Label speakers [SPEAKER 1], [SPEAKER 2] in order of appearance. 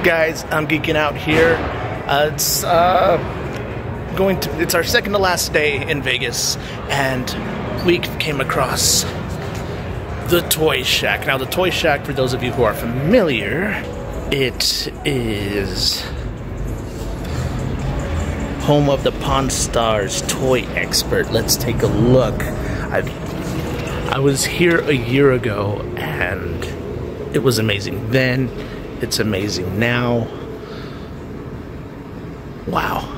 [SPEAKER 1] Guys, I'm geeking out here. It's our second to last day in Vegas, and we came across the Toy Shack. Now, the Toy Shack, for those of you who are familiar, it is home of the Pawn Stars toy expert. Let's take a look. I was here a year ago, and it was amazing then. It's amazing now. Wow.